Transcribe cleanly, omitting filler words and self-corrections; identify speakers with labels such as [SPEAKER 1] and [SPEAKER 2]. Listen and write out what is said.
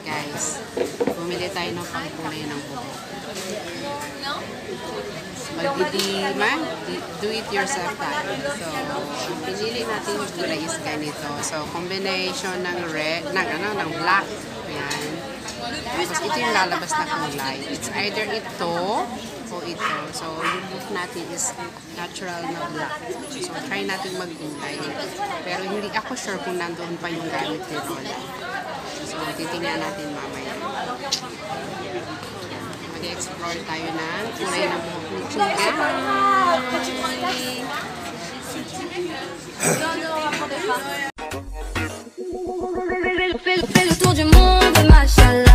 [SPEAKER 1] guys. Bumili tayo ng pangkulay ng buhok. Do it yourself tayo. So, ang pinili natin yung kulay is ganito. So, combination ng red, ng black. Ayan. Tapos ito yung lalabas na kulay. It's either ito o ito. So, yung look natin is natural na black. So, try natin mag-gulay. Pero hindi ako sure kung nandoon pa yung gamit ni Lola. So, titingnan natin mamaya. Mag-explore tayo ng kulay ng buhok ni Chuga.
[SPEAKER 2] Fais le tour du monde, machallah.